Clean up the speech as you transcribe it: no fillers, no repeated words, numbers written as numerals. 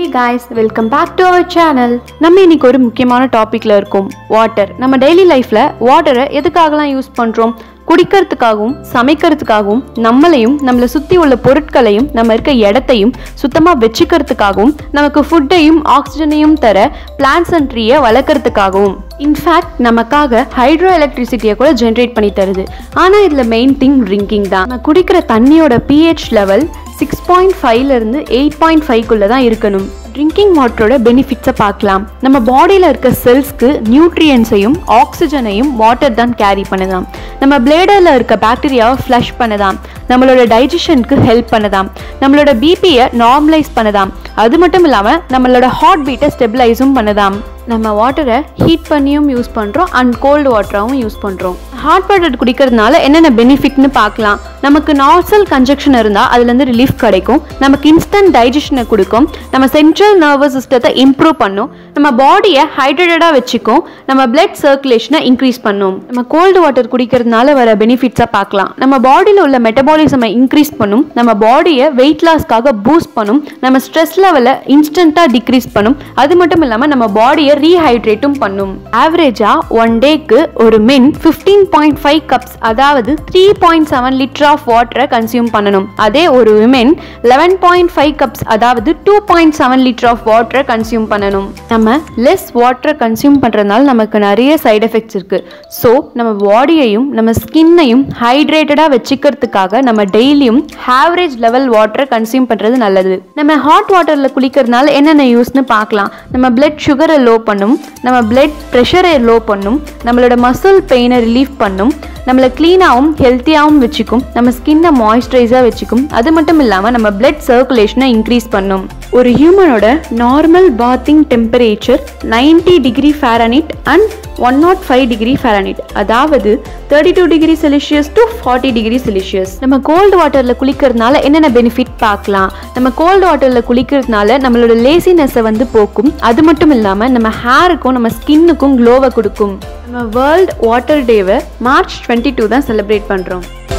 guys, welcome back to our channel. நம்ம இன்னைக்கு ஒரு முக்கியமான டாபிக்ல இருக்கோம். வாட்டர். நம்ம டெய்லி லைஃப்ல வாட்டரை எதுக்காகலாம் யூஸ் பண்றோம்? குடிக்கிறதுக்காகவும் சமைக்கிறதுக்காகவும் நம்மளையும் நம்மளை சுற்றி உள்ள பொருட்களையும் நம்ம இருக்க இடத்தையும் சுத்தமாக வச்சுக்கிறதுக்காகவும் நமக்கு ஃபுட்டையும் ஆக்சிஜனையும் தர பிளான்ட்ஸ் அண்ட் ட்ரீயை வளர்க்குறதுக்காகவும் இன்ஃபேக்ட் நமக்காக ஹைட்ரோ எலக்ட்ரிசிட்டியை கூட ஜென்ரேட் பண்ணி தருது. ஆனால் இதில் மெயின் திங் ட்ரிங்கிங் தான். நம்ம குடிக்கிற தண்ணியோட pH லெவல் 6.5லேருந்து 8.5குள்ளே தான் இருக்கணும். ட்ரிங்கிங் வாட்டரோட பெனிஃபிட்ஸை பார்க்கலாம். நம்ம பாடியில் இருக்க செல்ஸ்க்கு நியூட்ரியன்ஸையும் ஆக்சிஜனையும் வாட்டர் தான் கேரி பண்ணுதாம். நம்ம பிளேடரில் இருக்க பாக்டீரியாவை ஃப்ளஷ் பண்ணுதாம். நம்மளோட டைஜஷனுக்கு ஹெல்ப் பண்ணுதாம். நம்மளோட பிபியை நார்மலைஸ் பண்ணுதாம். அது மட்டும் இல்லாமல் நம்மளோட ஹார்ட் பீட்டை ஸ்டெபிலைஸும் பண்ணுதாம். நம்ம வாட்டரை ஹீட் பண்ணியும் யூஸ் பண்ணுறோம் அண்ட் கோல்டு வாட்டராகவும் யூஸ் பண்ணுறோம். ஹாட் வாட்டர் குடிக்கிறதுனால என்னென்ன பெனிஃபிட்னு பார்க்கலாம். நமக்கு நார்சல் கன்ஜெக்ஷன் இருந்தால் அதுலேருந்து ரிலீஃப் கிடைக்கும். நமக்கு இன்ஸ்டன்ட் டைஜஷனை கொடுக்கும். நம்ம சென்ட்ரல் நர்வஸ் சிஸ்டத்தை இம்ப்ரூவ் பண்ணும். நம்ம பாடியை ஹைட்ரேட்டடாக வச்சுக்கும். நம்ம பிளட் சர்க்குலேஷனை இன்க்ரீஸ் பண்ணும். நம்ம கோல்டு வாட்டர் குடிக்கிறதுனால வர பெனிஃபிட்ஸாக பார்க்கலாம். நம்ம பாடியில் உள்ள மெட்டபாலிசமை இன்க்ரீஸ் பண்ணும். நம்ம பாடியை வெயிட் லாஸ்க்காக பூஸ்ட் பண்ணும். நம்ம ஸ்ட்ரெஸ் லெவலை இன்ஸ்டண்ட்டாக டிக்ரீஸ் பண்ணும். அது மட்டும் இல்லாமல் நம்ம பாடியை ரீஹைட்ரேட்டும் பண்ணும். ஆவரேஜா ஒன் டேக்கு ஒரு மென் 15.5 கப்ஸ் அதாவது 3.7 லிட்டர் ஆஃப் வாட்டரை கன்சியூம் பண்ணணும். அதே ஒரு விமென் 11.5 கப்ஸ் அதாவது 2.7 லிட்டர் ஆஃப் வாட்டரை கன்சியூம் பண்ணணும். நம்ம லெஸ் வாட்டரை கன்சியூம் பண்றதுனால நமக்கு நிறைய சைடு எஃபெக்ட்ஸ் இருக்கு. ஸோ நம்ம பாடியையும் நம்ம ஸ்கின்னையும் ஹைட்ரேட்டடாக வச்சுக்கிறதுக்காக நம்ம டெய்லியும் ஆவரேஜ் லெவல் வாட்டரை கன்சியூம் பண்றது நல்லது. நம்ம ஹாட் வாட்டர்ல குளிக்கிறதுனால என்னென்ன யூஸ்னு பார்க்கலாம். நம்ம பிளட் சுகரை லோ பண்ணும். நம்ம பிளட் ப்ரெஷரை லோ பண்ணும். நம்மளோட மசில் பெயினை ரிலீஃப் பண்ணும். நம்மளை க்ளீனாகவும் ஹெல்த்தியாகவும் வச்சுக்கும். நம்ம ஸ்கின்னை மாய்ஸ்சரைஸாக வச்சுக்கும். அது மட்டும் இல்லாமல் நம்ம பிளட் சர்க்குலேஷனை இன்க்ரீஸ் பண்ணும். ஒரு ஹியூமனோட normal bathing temperature 90 degree Fahrenheit and 105 degree Fahrenheit அதாவது 32 degree Celsius to 40 degree Celsius. நம்ம கோல்டு வாட்டரில் குளிக்கிறதுனால என்னென்ன பெனிஃபிட் பார்க்கலாம். நம்ம கோல்டு வாட்டரில் குளிக்கிறதுனால நம்மளோட லேசினஸை போக்கும். அது மட்டும் இல்லாமல் நம்ம ஹேருக்கும் நம்ம ஸ்கின்னுக்கும் க்ளோவை கொடுக்கும். நம்ம வேர்ல்ட் வாட்டர் டேவை மார்ச் 22 தான் செலிப்ரேட் பண்ணுறோம்.